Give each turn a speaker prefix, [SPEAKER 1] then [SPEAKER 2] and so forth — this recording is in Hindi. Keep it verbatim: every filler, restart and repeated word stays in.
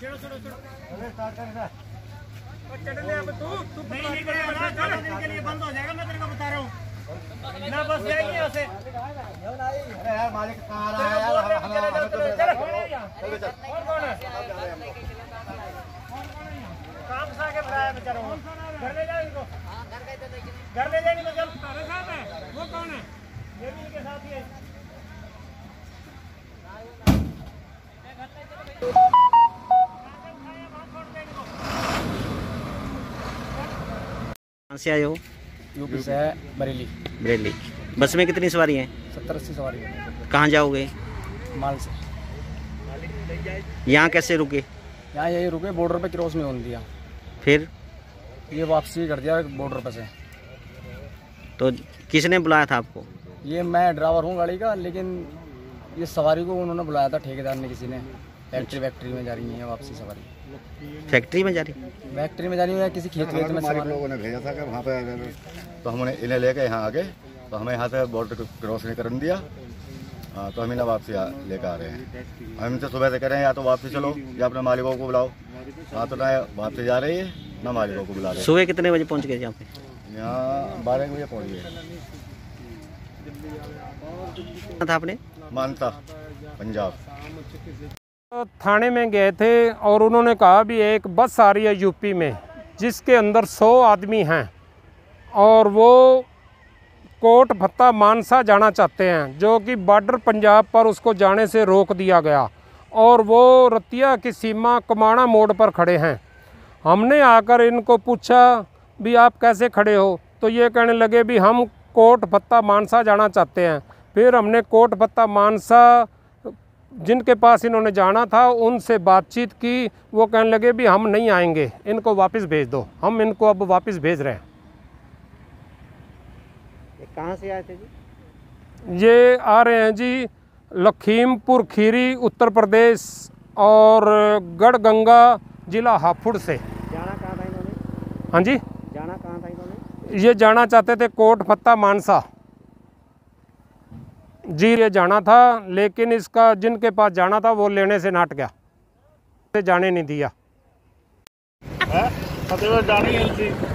[SPEAKER 1] चढ़ने अब तू तू नहीं निकलेगा दो दिन के लिए बंद हो जाएगा, मैं तेरे को बता रहा हूँ ना, बस जाएगी यहाँ से।
[SPEAKER 2] अरे यार मालिक कहाँ रहा है यार, हमें हमें तो चलो चल।
[SPEAKER 1] और कौन है काम से आके बुलाया बेचारा, घर ले जाओ इनको, घर ले जाएंगे तो चल। तेरे साथ है वो कौन है? ये भी इनके साथ ही है।
[SPEAKER 3] कहाँ से आए हो?
[SPEAKER 4] यूपी से है, बरेली।
[SPEAKER 3] बरेली। बस में कितनी सवारी हैं?
[SPEAKER 4] सत्तर अस्सी सवारी है।
[SPEAKER 3] कहाँ जाओगे?
[SPEAKER 4] माल से।
[SPEAKER 3] यहाँ कैसे रुके?
[SPEAKER 4] यहाँ यही रुके, बॉर्डर पे क्रॉस में होने दिया,
[SPEAKER 3] फिर
[SPEAKER 4] ये वापसी कर दिया बॉर्डर पे से।
[SPEAKER 3] तो किसने बुलाया था आपको?
[SPEAKER 4] ये मैं ड्राइवर हूँ गाड़ी का, लेकिन ये सवारी को उन्होंने बुलाया था ठेकेदार ने, किसी ने। फैक्ट्री फैक्ट्री में जा रही है वापसी सवारी।
[SPEAKER 3] फैक्ट्री में जा रही?
[SPEAKER 4] फैक्ट्री में जा रही है, किसी खेत खेत में।
[SPEAKER 2] मालिक लोगों ने भेजा था कि वहाँ पे, तो हमने इन्हें लेके यहाँ आ गए, तो हमें यहाँ से बॉर्डर क्रॉस नहीं करने दिया। हाँ, तो हम इन्हें वापसी लेकर आ रहे हैं। हम इनसे सुबह से कह रहे हैं या तो वापसी चलो या अपने मालिकों को बुलाओ। हाँ, तो ना वापसी जा रही है ना मालिकों को बुला रहे हैं।
[SPEAKER 3] सुबह कितने बजे पहुँच गए यहाँ पे?
[SPEAKER 2] यहाँ बारह बजे पहुँच गए।
[SPEAKER 3] था आपने?
[SPEAKER 2] मानता पंजाब
[SPEAKER 1] थाने में गए थे और उन्होंने कहा भी एक बस आ रही है यूपी में जिसके अंदर सौ आदमी हैं और वो कोट भत्ता मानसा जाना चाहते हैं, जो कि बॉर्डर पंजाब पर उसको जाने से रोक दिया गया और वो रतिया की सीमा कमाना मोड़ पर खड़े हैं। हमने आकर इनको पूछा भी आप कैसे खड़े हो, तो ये कहने लगे भी हम कोट भत्ता मानसा जाना चाहते हैं। फिर हमने कोट भत्ता मानसा जिनके पास इन्होंने जाना था उनसे बातचीत की, वो कहने लगे भी हम नहीं आएंगे, इनको वापस भेज दो। हम इनको अब वापस भेज रहे हैं।
[SPEAKER 3] कहाँ से आए थे जी?
[SPEAKER 1] ये आ रहे हैं जी लखीमपुर खीरी उत्तर प्रदेश और गढ़गंगा जिला हापुड़ से।
[SPEAKER 3] जाना कहाँ था इन्होंने?
[SPEAKER 1] हाँ जी,
[SPEAKER 3] जाना कहाँ था इन्होंने?
[SPEAKER 1] ये जाना चाहते थे कोट भत्ता मानसा जी, ये जाना था, लेकिन इसका जिनके पास जाना था वो लेने से नाट गया, जाने नहीं दिया।
[SPEAKER 5] जाने